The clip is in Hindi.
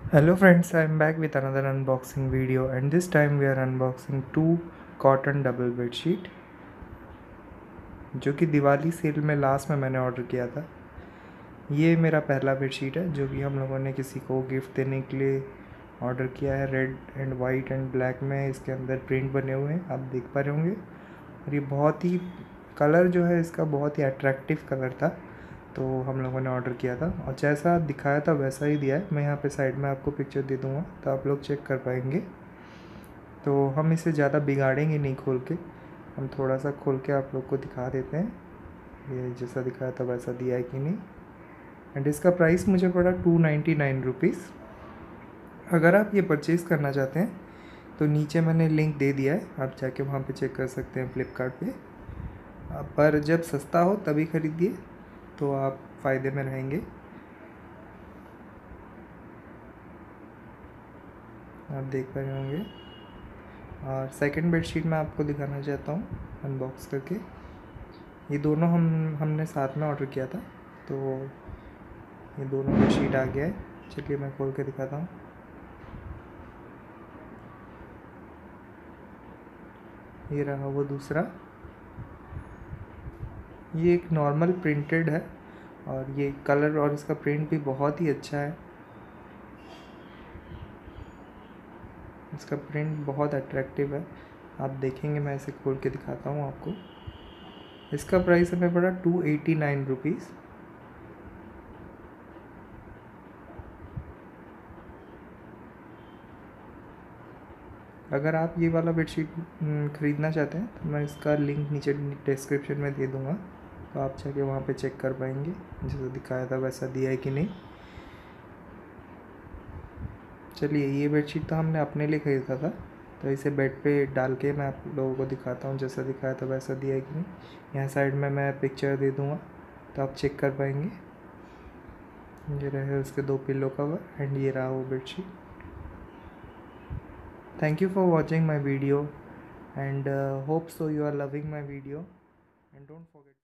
Hello friends, I am back with another unboxing video and this time we are unboxing two cotton double bedsheet जो कि दिवाली सेल में लास्ट में मैंने ऑर्डर किया था। ये मेरा पहला बेडशीट है जो कि हम लोगों ने किसी को गिफ्ट देने के लिए ऑर्डर किया है। Red and white and black में इसके अंदर प्रिंट बने हुए हैं, आप देख पा रहे होंगे। और ये बहुत ही कलर जो है इसका बहुत ही अट्रैक्टिव कलर था, तो हम लोगों ने ऑर्डर किया था और जैसा दिखाया था वैसा ही दिया है। मैं यहाँ पे साइड में आपको पिक्चर दे दूँगा तो आप लोग चेक कर पाएंगे। तो हम इसे ज़्यादा बिगाड़ेंगे नहीं खोल के, हम थोड़ा सा खोल के आप लोग को दिखा देते हैं ये जैसा दिखाया था वैसा दिया है कि नहीं। एंड इसका प्राइस मुझे पड़ा 299 रुपीज़। अगर आप ये परचेज़ करना चाहते हैं तो नीचे मैंने लिंक दे दिया है, आप जाके वहाँ पे चेक कर सकते हैं फ्लिपकार्ट पे। पर जब सस्ता हो तभी ख़रीदिए तो आप फ़ायदे में रहेंगे। आप देख पा रहे होंगे। और सेकंड बेडशीट मैं आपको दिखाना चाहता हूँ अनबॉक्स करके। ये दोनों हमने साथ में ऑर्डर किया था, तो ये दोनों बेडशीट आ गया है। चलिए मैं खोल के दिखाता हूँ। ये रहा वो दूसरा। ये एक नॉर्मल प्रिंटेड है और ये कलर और इसका प्रिंट भी बहुत ही अच्छा है। इसका प्रिंट बहुत अट्रैक्टिव है, आप देखेंगे। मैं इसे खोल के दिखाता हूँ आपको। इसका प्राइस हमें पड़ा 289 रुपीज़। अगर आप ये वाला बेडशीट ख़रीदना चाहते हैं तो मैं इसका लिंक नीचे डिस्क्रिप्शन में दे दूँगा, तो आप जाके वहाँ पे चेक कर पाएंगे जैसा दिखाया था वैसा दिया है कि नहीं। चलिए, ये बेडशीट तो हमने अपने लिए ख़रीदा था, तो इसे बेड पे डाल के मैं आप लोगों को दिखाता हूँ जैसा दिखाया था वैसा दिया है कि नहीं। यहाँ साइड में मैं पिक्चर दे दूँगा तो आप चेक कर पाएंगे। ये रहे उसके दो पिल्लो कवर एंड ये रहा वो bedsheet. Thank you for watching my video and hope so you are loving my video, and don't forget